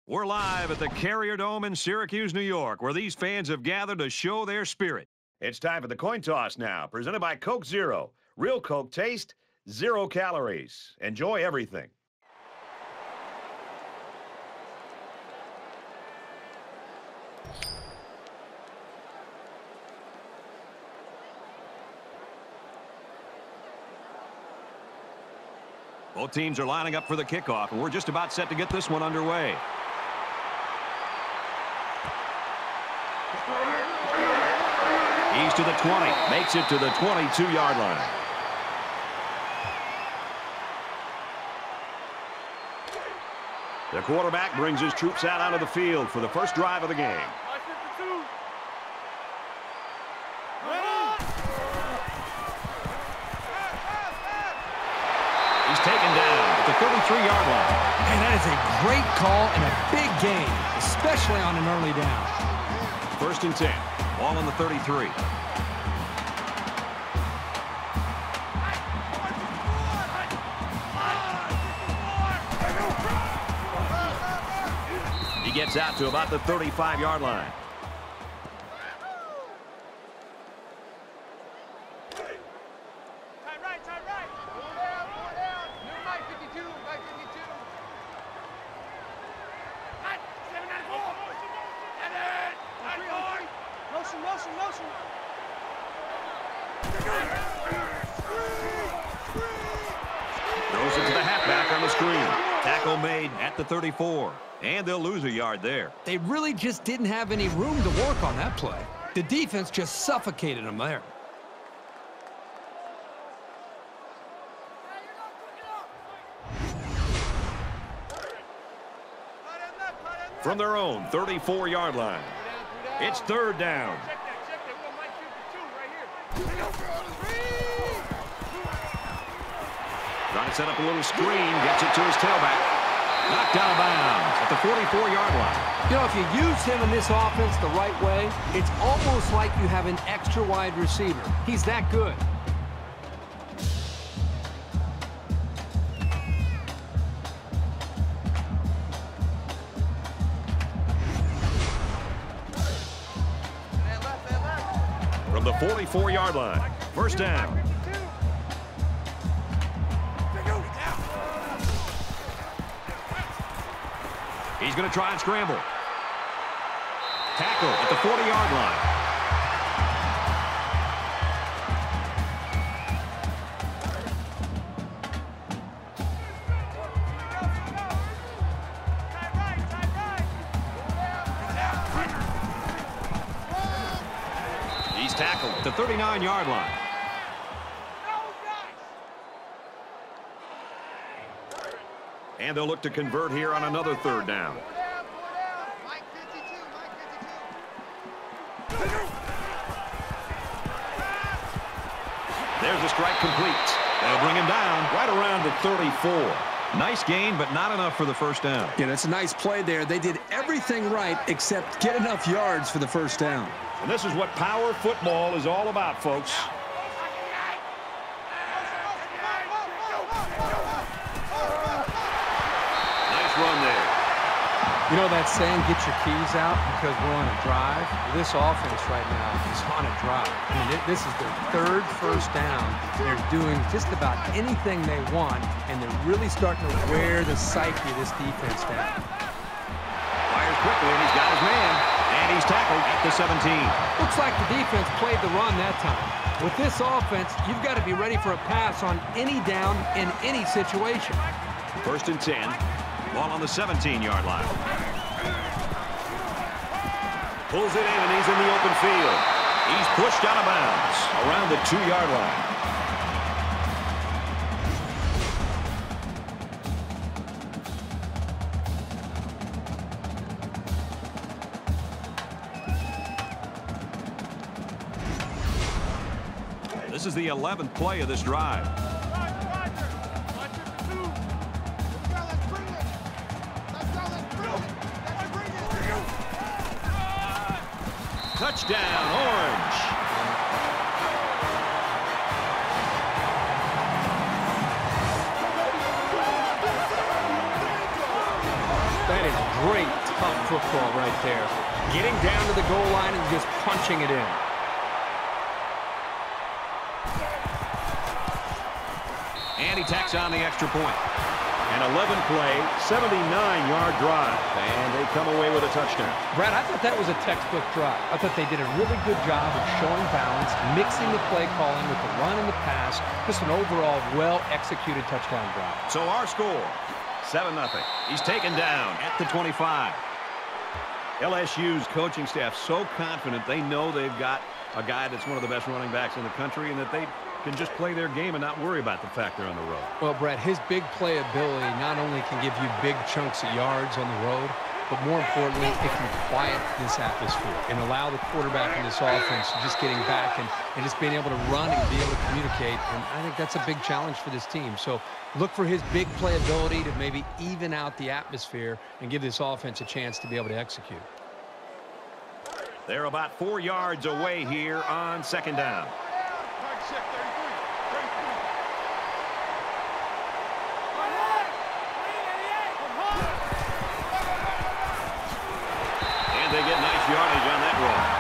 We're live at the Carrier Dome in Syracuse, New York, where these fans have gathered to show their spirit. It's time for the coin toss now, presented by Coke Zero. Real Coke taste, 0 calories. Enjoy everything. Both teams are lining up for the kickoff, and we're just about set to get this one underway. He's to the 20, makes it to the 22-yard line. The quarterback brings his troops out onto the field for the first drive of the game. He's taken down at the 33-yard line. And that is a great call and a big gain, especially on an early down. 1st and 10. Ball on the 33. He gets out to about the 35-yard line. Throws it to the halfback on the screen. Tackle made at the 34. And they'll lose a yard there. They really just didn't have any room to work on that play. The defense just suffocated them there. From their own 34-yard line. It's 3rd down. Trying to set up a little screen, gets it to his tailback. Knocked out of bounds at the 44-yard line. You know, if you use him in this offense the right way, it's almost like you have an extra wide receiver. He's that good. From the 44-yard line, 1st down. He's going to try and scramble. Tackle at the 40-yard line. He's tackled at the 39-yard line. And they'll look to convert here on another 3rd down. There's a strike complete. They'll bring him down right around the 34. Nice gain, but not enough for the 1st down. Yeah, that's a nice play there. They did everything right except get enough yards for the 1st down. And this is what power football is all about, folks. Run there. You know that saying, get your keys out because we're on a drive? This offense right now is on a drive. I mean, this is their 3rd first down. They're doing just about anything they want, and they're really starting to wear the psyche of this defense down. Fires quickly, and he's got his man. And he's tackled at the 17. Looks like the defense played the run that time. With this offense, you've got to be ready for a pass on any down in any situation. 1st and 10. Ball on the 17-yard line. Pulls it in, and he's in the open field. He's pushed out of bounds around the 2-yard line. This is the 11th play of this drive. Touchdown, Orange. That is great tough football right there. Getting down to the goal line and just punching it in. And he tacks on the extra point. An 11-play, 79-yard drive, and they come away with a touchdown. Brad, I thought that was a textbook drive. I thought they did a really good job of showing balance, mixing the play calling with the run and the pass. Just an overall well-executed touchdown drive. So our score, 7-0. He's taken down at the 25. LSU's coaching staff so confident they know they've got a guy that's one of the best running backs in the country and that they can just play their game and not worry about the fact they're on the road. Well, Brett, his big playability not only can give you big chunks of yards on the road, but more importantly, it can quiet this atmosphere and allow the quarterback in this offense just getting back and just being able to run and be able to communicate. And I think that's a big challenge for this team. So look for his big playability to maybe even out the atmosphere and give this offense a chance to be able to execute. They're about 4 yards away here on second down. And they get nice yardage on that run.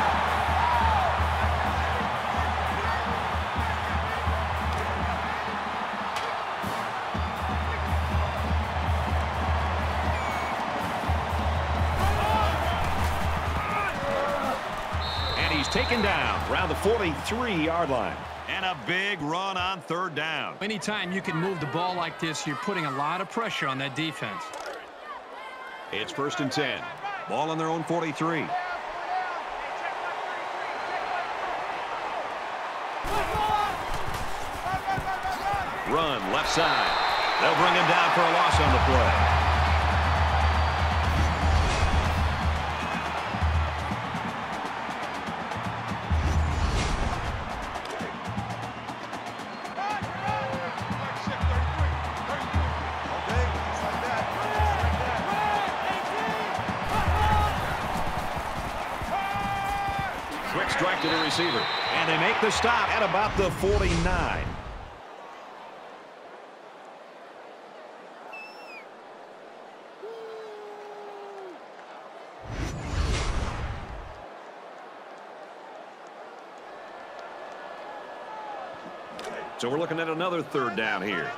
Taken down around the 43-yard line. And a big run on third down. Anytime you can move the ball like this, you're putting a lot of pressure on that defense. It's 1st and 10. Ball on their own 43. Run left side. They'll bring him down for a loss on the play. Strike to the receiver. And they make the stop at about the 49. So we're looking at another third down here.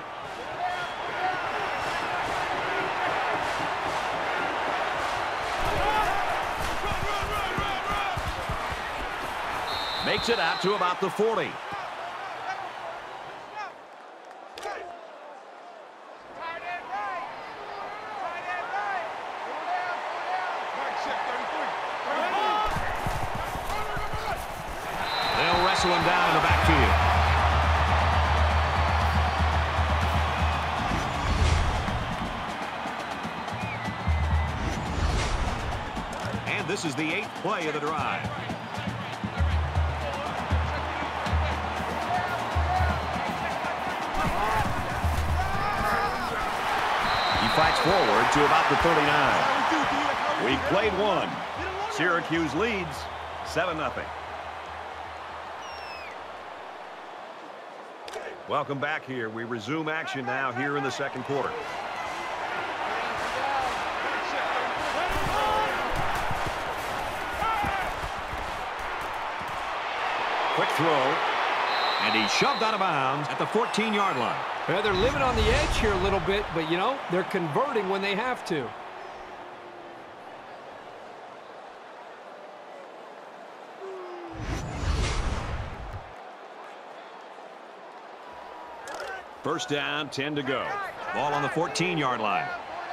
Makes it out to about the 40. They'll wrestle him down in the backfield. And this is the 8th play of the drive. Fights forward to about the 39. We've played one. Syracuse leads 7-0. Welcome back here. We resume action now here in the second quarter. Quick throw. And he's shoved out of bounds at the 14-yard line. Well, they're living on the edge here a little bit, but, you know, they're converting when they have to. First down, 10 to go. Ball on the 14-yard line.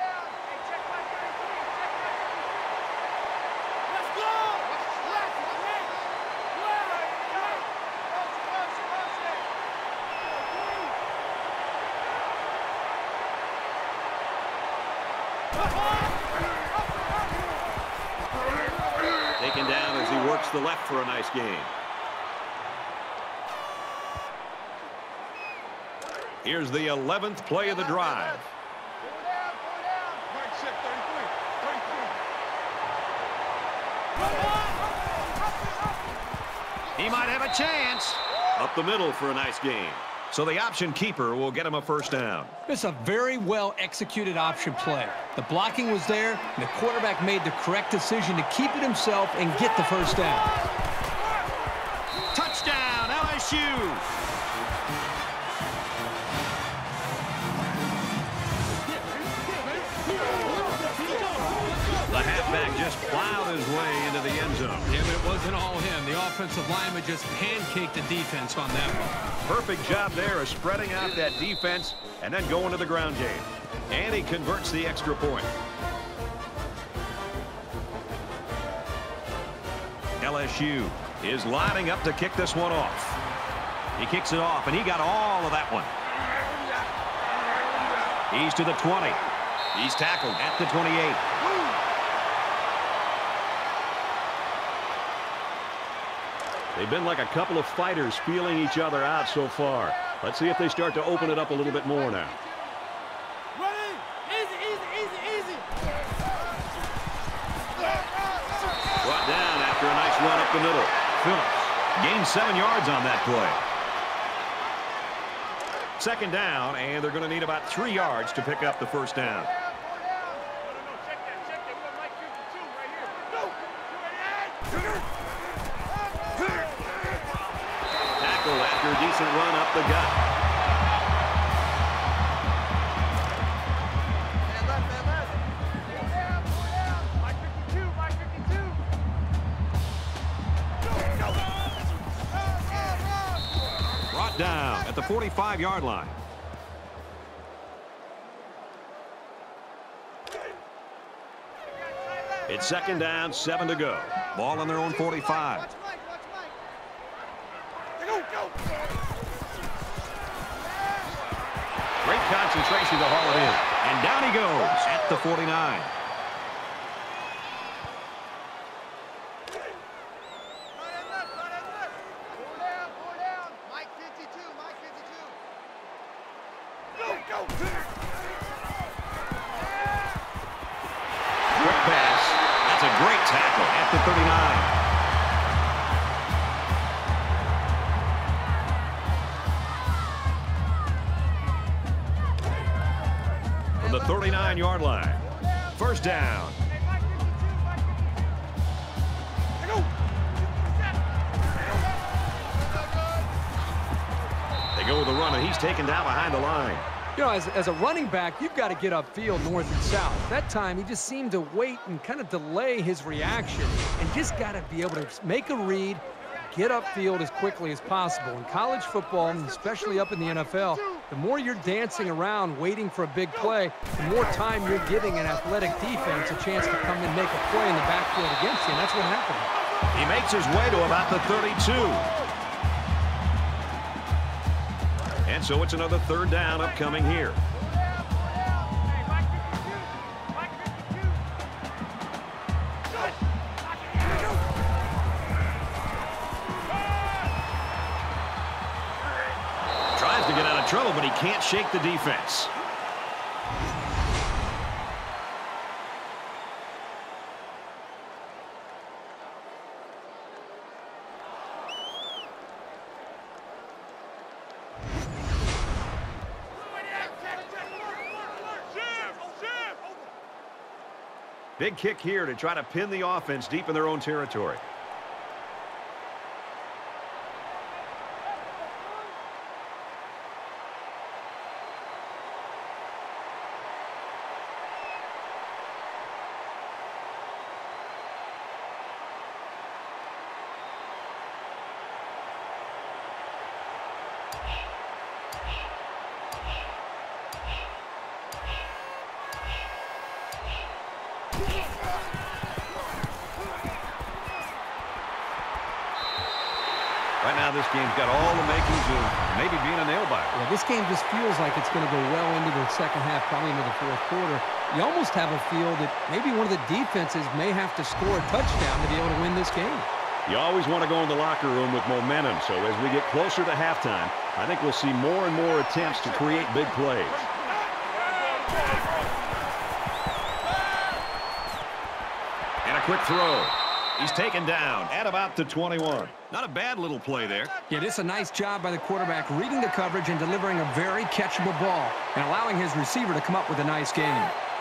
Taken down as he works the left for a nice gain. Here's the 11th play of the drive. He might have a chance. Up the middle for a nice gain. So the option keeper will get him a first down. It's a very well-executed option play. The blocking was there, and the quarterback made the correct decision to keep it himself and get the first down. Touchdown, LSU! The halfback just plowed his way into the end zone. Yeah, but it wasn't all him. The offensive lineman just pancaked the defense on that one. Perfect job there of spreading out that defense and then going to the ground game. And he converts the extra point. LSU is lining up to kick this one off. He kicks it off, and he got all of that one. He's to the 20. He's tackled at the 28. They've been like a couple of fighters feeling each other out so far. Let's see if they start to open it up a little bit more now. Ready? Easy, easy, easy, easy. Brought down after a nice run up the middle. Phillips gained 7 yards on that play. Second down, and they're going to need about 3 yards to pick up the first down. After a decent run up the gut. Man left, man left. Pull down, pull down. Mike 52, Mike 52. Brought down at the 45-yard line. It's second down, 7 to go. Ball on their own 45. Watch Mike, watch Mike. Go. Great concentration to haul it in. And down he goes at the 49. Right and left. Pull down. Mike 52, Mike 52. Go. Quick pass. That's a great tackle at the 39. From the 39-yard line. First down. They go with the run, and he's taken down behind the line. You know, as a running back, you've got to get upfield north and south. That time, he just seemed to wait and kind of delay his reaction and just got to be able to make a read, get upfield as quickly as possible. In college football, and especially up in the NFL, the more you're dancing around waiting for a big play, the more time you're giving an athletic defense a chance to come and make a play in the backfield against you, and that's what happened. He makes his way to about the 32. And so it's another third down upcoming here. Tries to get out of trouble, but he can't shake the defense. Big kick here to try to pin the offense deep in their own territory. Right now, this game's got all the makings of maybe being a nail-biter. Yeah, this game just feels like it's going to go well into the second half, probably into the fourth quarter. You almost have a feel that maybe one of the defenses may have to score a touchdown to be able to win this game. You always want to go in the locker room with momentum, so as we get closer to halftime, I think we'll see more and more attempts to create big plays. And a quick throw. He's taken down at about the 21. Not a bad little play there. Yeah, this is a nice job by the quarterback reading the coverage and delivering a very catchable ball and allowing his receiver to come up with a nice gain.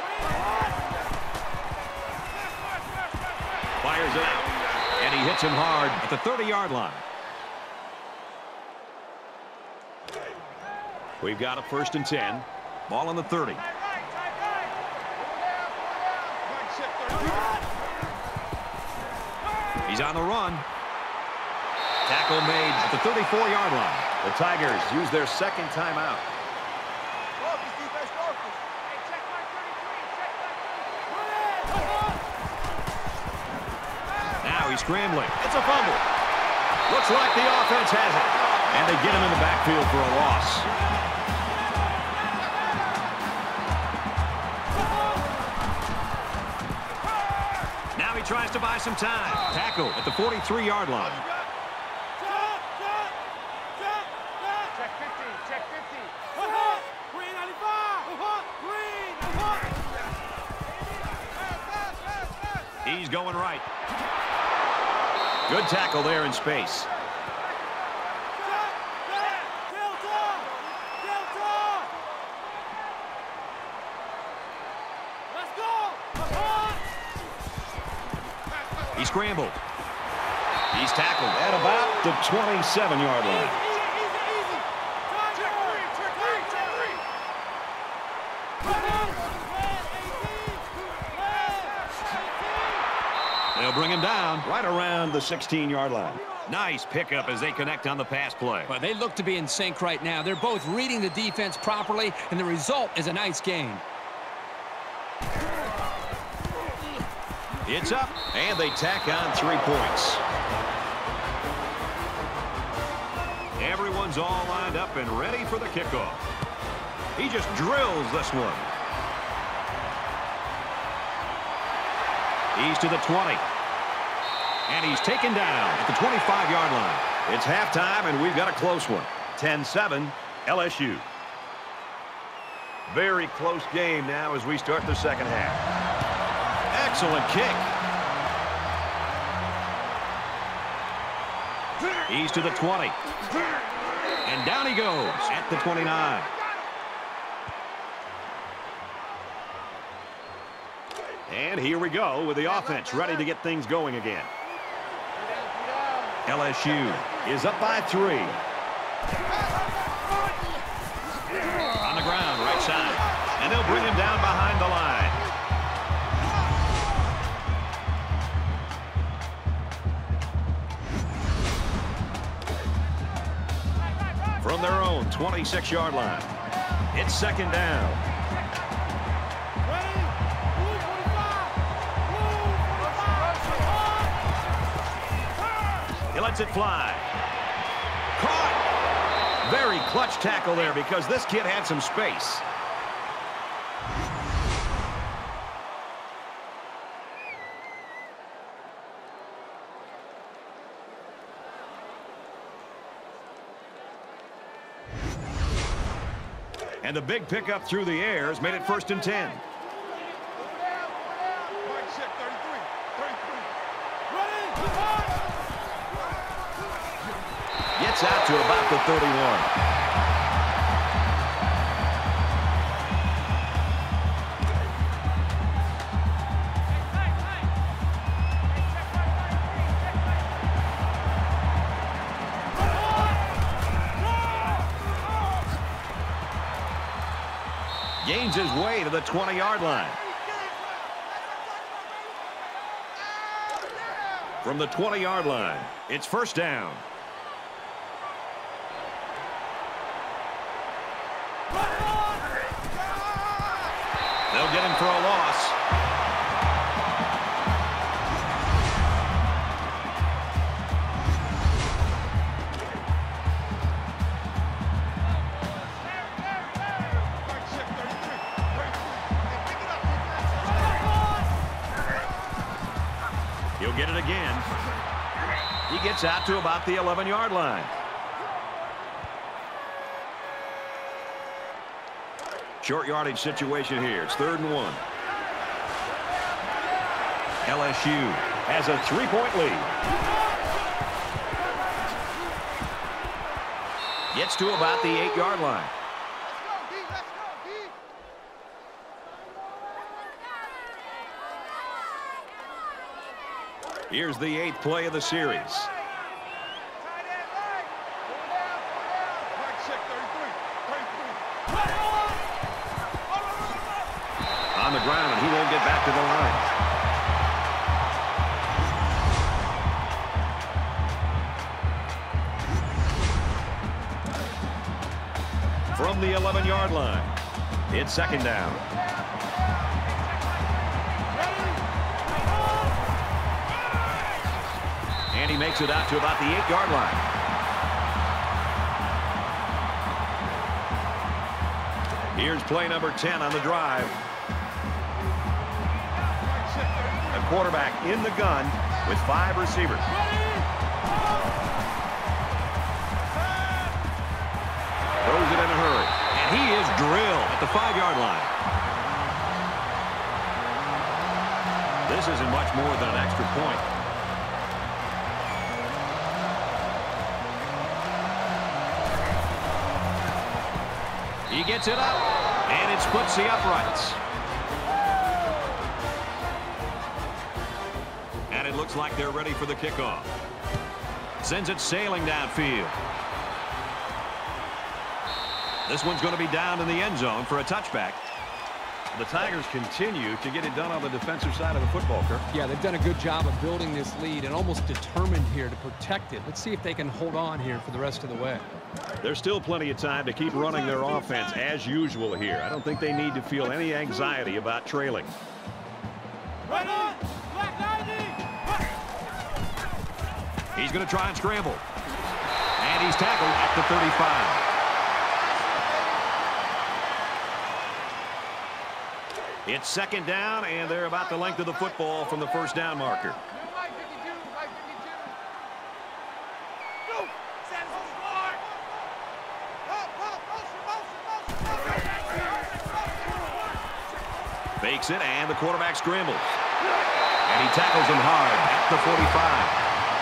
Fires it out, and he hits him hard at the 30-yard line. We've got a 1st and 10. Ball on the 30. He's on the run. Tackle made at the 34-yard line. The Tigers use their 2nd timeout. Now he's scrambling. It's a fumble. Looks like the offense has it. And they get him in the backfield for a loss. Now he tries to buy some time. Tackle at the 43-yard line. Check 50, check 50. Green 95. He's going right. Good tackle there in space. He scrambled. He's tackled at about the 27-yard line. They'll bring him down right around the 16-yard line. Nice pickup as they connect on the pass play. But they look to be in sync right now. They're both reading the defense properly, and the result is a nice gain. It's up, and they tack on 3 points. Everyone's all lined up and ready for the kickoff. He just drills this one. He's to the 20. And he's taken down at the 25-yard line. It's halftime, and we've got a close one. 10-7, LSU. Very close game now as we start the 2nd half. Excellent kick. He's to the 20. And down he goes at the 29. And here we go with the offense ready to get things going again. LSU is up by 3. On the ground, right side. And they'll bring him down behind the line. From their own 26-yard line. It's 2nd down. He lets it fly. Caught. Very clutch tackle there because this kid had some space. And the big pickup through the air has made it 1st and 10. Gets out to about the 31. Gains his way to the 20-yard line. From the 20-yard line, it's 1st down. They'll get him for a loss. He'll get it again. He gets out to about the 11-yard line. Short yardage situation here. It's 3rd and 1. LSU has a 3-point lead. Gets to about the 8-yard line. Here's the 8th play of the series. On the ground, and he won't get back to the line. From the 11-yard line, it's 2nd down. And he makes it out to about the 8-yard line. Here's play number 10 on the drive. A quarterback in the gun with 5 receivers. Throws it in a hurry. And he is drilled at the 5-yard line. This isn't much more than an extra point. He gets it up, and it splits the uprights. And it looks like they're ready for the kickoff. Sends it sailing downfield. This one's going to be down in the end zone for a touchback. The Tigers continue to get it done on the defensive side of the football, Kirk. Yeah, they've done a good job of building this lead and almost determined here to protect it. Let's see if they can hold on here for the rest of the way. There's still plenty of time to keep running their offense as usual here. I don't think they need to feel any anxiety about trailing. Right on! Black 90! He's going to try and scramble. And he's tackled at the 35. It's 2nd down, and they're about the length of the football from the first down marker. Fakes it, and the quarterback scrambles. And he tackles him hard at the 45.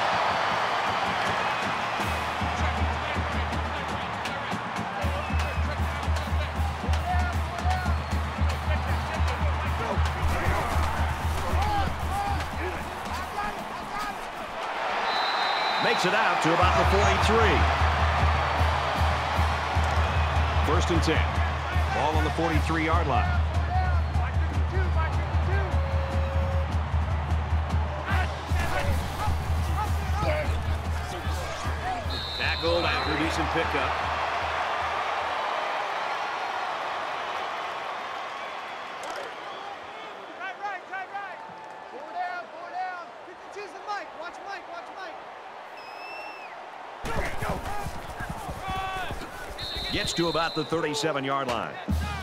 Makes it out to about the 43. 1st and 10. Ball on the 43-yard line. Tackled after a decent pickup. Gets to about the 37-yard line.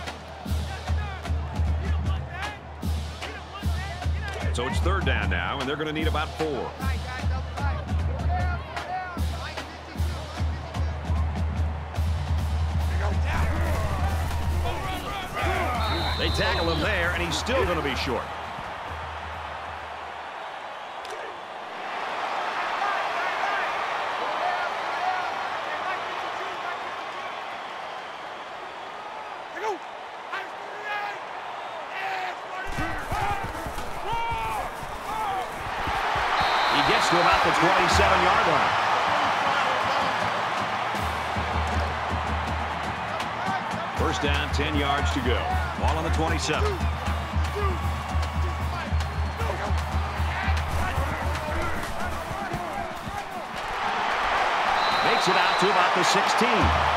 So it's 3rd down now, and they're going to need about 4. They tackle him there, and he's still going to be short. To about the 27-yard line. First down, 10 yards to go. Ball on the 27. Makes it out to about the 16.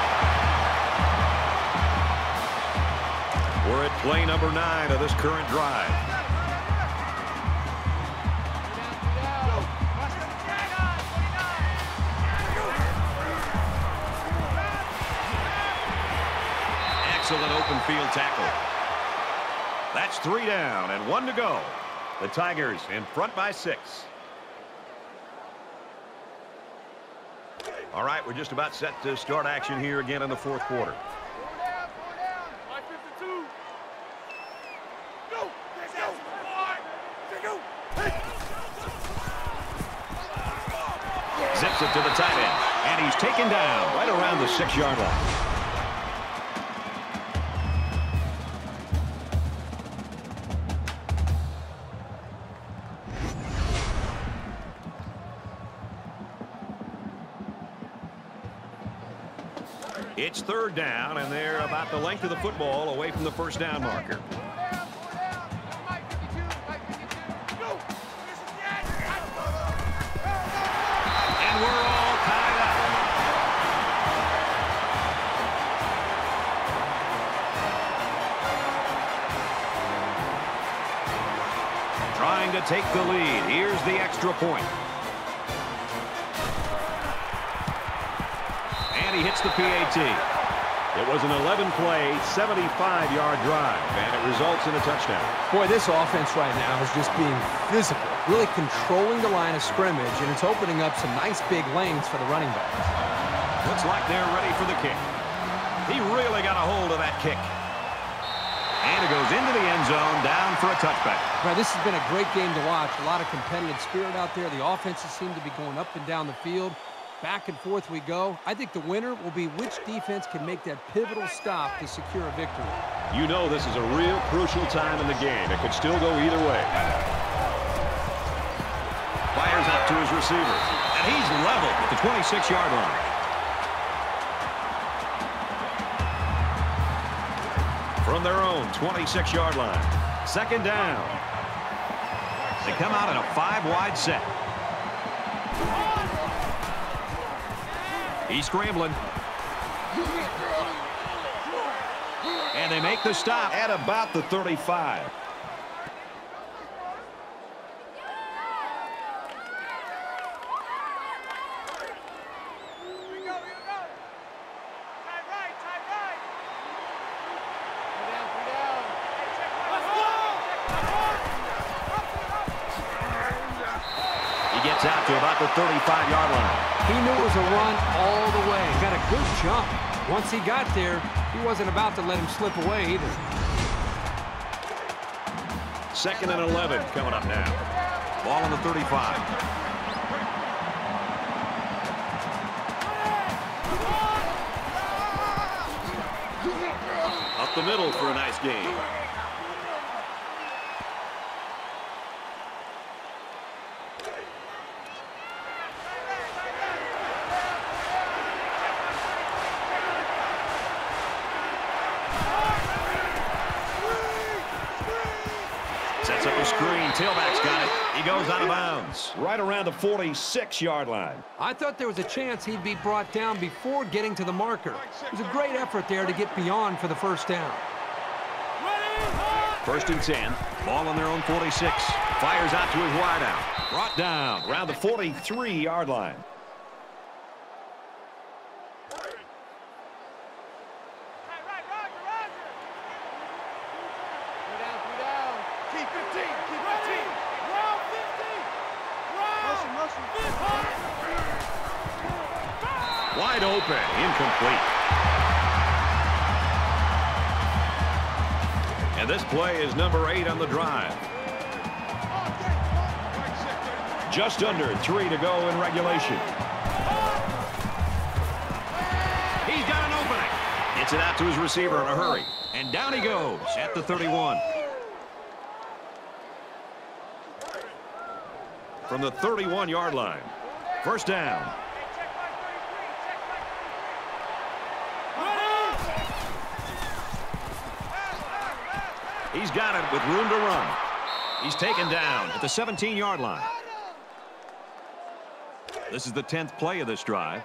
We're at play number 9 of this current drive. Excellent open field tackle. That's 3 down and 1 to go. The Tigers in front by 6. All right, we're just about set to start action here again in the 4th quarter. And he's taken down right around the 6-yard line. It's 3rd down, and they're about the length of the football away from the first down marker. And we're all tied up. Trying to take the lead. Here's the extra point. And he hits the PAT. It was an 11-play, 75-yard drive, and it results in a touchdown. Boy, this offense right now is just being physical, really controlling the line of scrimmage, and it's opening up some nice big lanes for the running backs. Looks like they're ready for the kick. He really got a hold of that kick. And it goes into the end zone, down for a touchback. Right, this has been a great game to watch. A lot of competitive spirit out there. The offenses seem to be going up and down the field. Back and forth we go. I think the winner will be which defense can make that pivotal stop to secure a victory. You know this is a real crucial time in the game. It could still go either way. Fires out to his receiver. And he's leveled at the 26-yard line. From their own 26-yard line. 2nd down. They come out in a 5-wide set. He's scrambling. And they make the stop at about the 35. He gets out to about the 35-yard line. He knew it was a run all the way. Got a good jump. Once he got there, he wasn't about to let him slip away either. 2nd and 11 coming up now. Ball on the 35. Up the middle for a nice game. Sets up a screen. Tailback's got it. He goes out of bounds. Right around the 46-yard line. I thought there was a chance he'd be brought down before getting to the marker. It was a great effort there to get beyond for the first down. 1st and 10. Ball on their own 46. Fires out to his wideout. Brought down around the 43-yard line. Wide open, incomplete. And this play is number 8 on the drive. Just under 3 to go in regulation. He's got an opening. Gets it out to his receiver in a hurry. And down he goes at the 31. From the 31-yard line. 1st down. He's got it with room to run. He's taken down at the 17-yard line. This is the 10th play of this drive.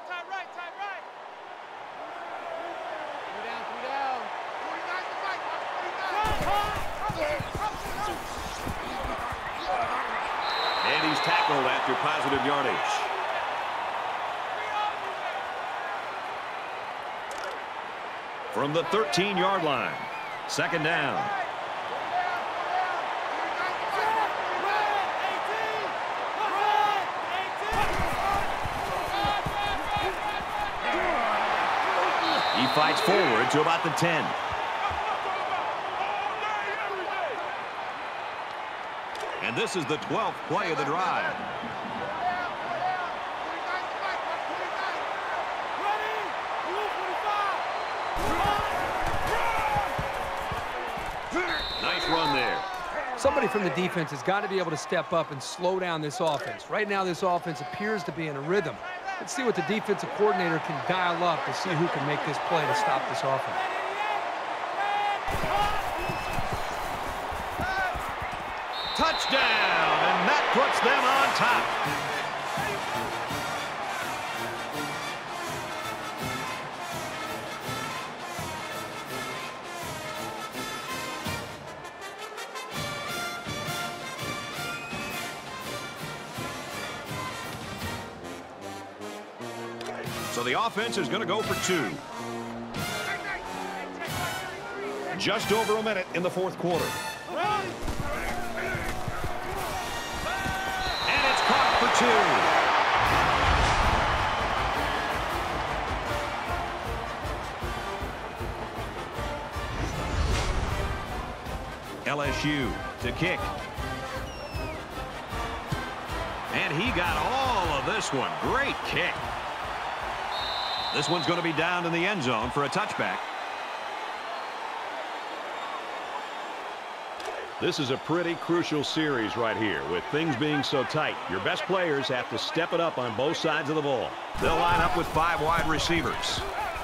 And he's tackled after positive yardage. From the 13-yard line. 2nd down. He fights forward to about the 10. And this is the 12th play of the drive. Nice run there. Somebody from the defense has got to be able to step up and slow down this offense. Right now, this offense appears to be in a rhythm. Let's see what the defensive coordinator can dial up to see who can make this play to stop this offense. Touchdown, and that puts them on top. So the offense is going to go for 2. Just over a minute in the fourth quarter. And it's caught for 2. LSU to kick. And he got all of this one. Great kick. This one's going to be down in the end zone for a touchback. This is a pretty crucial series right here. With things being so tight, your best players have to step it up on both sides of the ball. They'll line up with 5 wide receivers.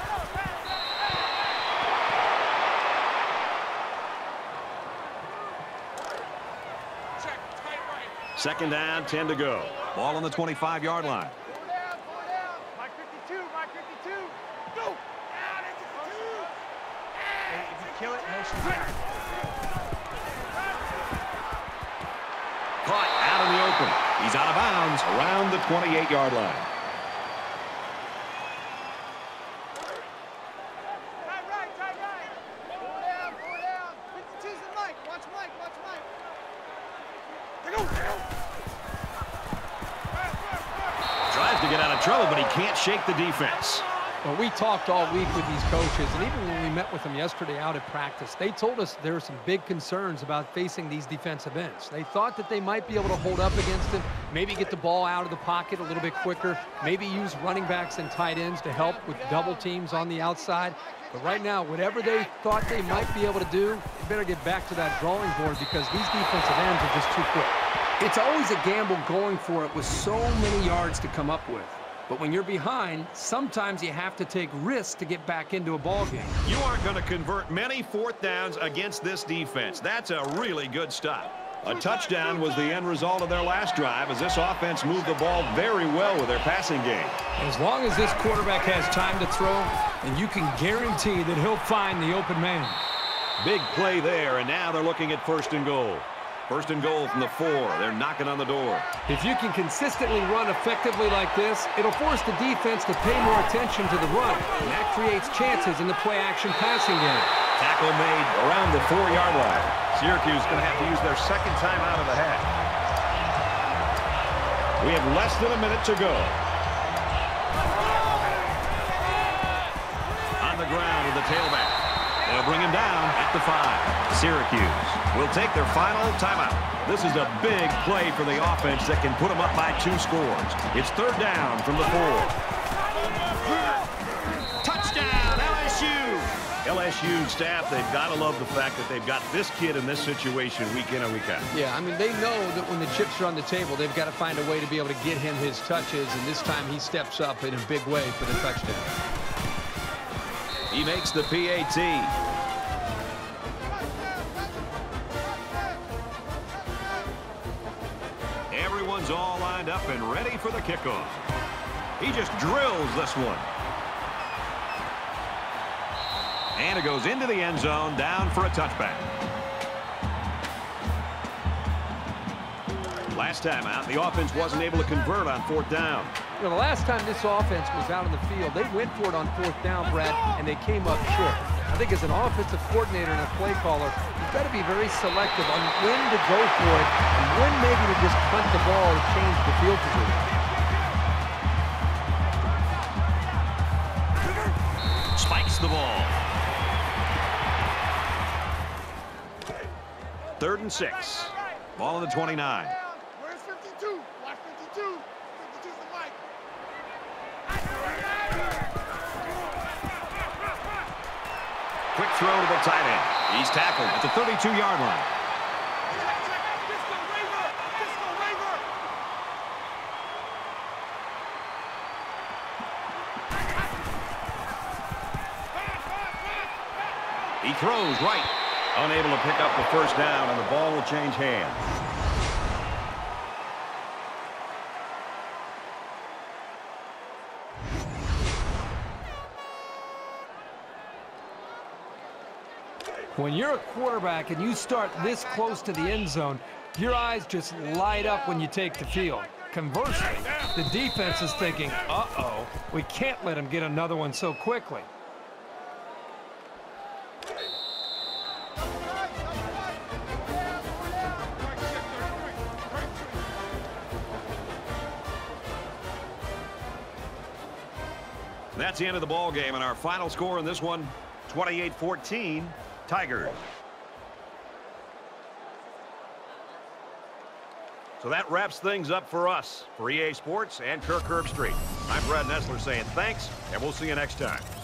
Second down, 10 to go. Ball on the 25-yard line. Kill it, motion back. Caught out in the open. He's out of bounds around the 28-yard line. Tight right. Four down. 52's the Mike. Watch Mike. Go. Tries to get out of trouble, but he can't shake the defense. Well, we talked all week with these coaches, and even when we met with them yesterday out at practice, they told us there were some big concerns about facing these defensive ends. They thought that they might be able to hold up against them, maybe get the ball out of the pocket a little bit quicker, maybe use running backs and tight ends to help with double teams on the outside. But right now, whatever they thought they might be able to do, they better get back to that drawing board because these defensive ends are just too quick. It's always a gamble going for it with so many yards to come up with. But when you're behind, sometimes you have to take risks to get back into a ball game. You aren't going to convert many fourth downs against this defense. That's a really good stop. A touchdown was the end result of their last drive as this offense moved the ball very well with their passing game. As long as this quarterback has time to throw, then you can guarantee that he'll find the open man. Big play there, and now they're looking at 1st and goal. 1st and goal from the 4. They're knocking on the door. If you can consistently run effectively like this, it'll force the defense to pay more attention to the run, and that creates chances in the play-action passing game. Tackle made around the 4-yard line. Syracuse is going to have to use their second time out of the half. We have less than a minute to go. On the ground with the tailback. They'll bring him down at the 5. Syracuse will take their final timeout. This is a big play for the offense that can put them up by 2 scores. It's 3rd down from the 4. Touchdown, LSU! LSU staff, they've got to love the fact that they've got this kid in this situation week in and week out. Yeah, I mean, they know that when the chips are on the table, they've got to find a way to be able to get him his touches, and this time he steps up in a big way for the touchdown. He makes the PAT. Everyone's all lined up and ready for the kickoff. He just drills this one. And it goes into the end zone, down for a touchback. Last time out, the offense wasn't able to convert on 4th down. You know, the last time this offense was out on the field, they went for it on 4th down, Brad, and they came up short. I think as an offensive coordinator and a play caller, you've got to be very selective on when to go for it and when maybe to just punt the ball to change the field position. Spikes the ball. 3rd and 6. Ball on the 29. Where's 52? Watch 52. 52's the Mike. throw to the tight end. He's tackled at the 32-yard line. He throws right. Unable to pick up the first down, and the ball will change hands. When you're a quarterback and you start this close to the end zone, your eyes just light up when you take the field. Conversely, the defense is thinking, uh-oh, we can't let him get another one so quickly. That's the end of the ball game, and our final score in this one, 28-14, Tigers. So that wraps things up for us, for EA Sports and Kirk Herbstreit. I'm Brad Nessler saying thanks, and we'll see you next time.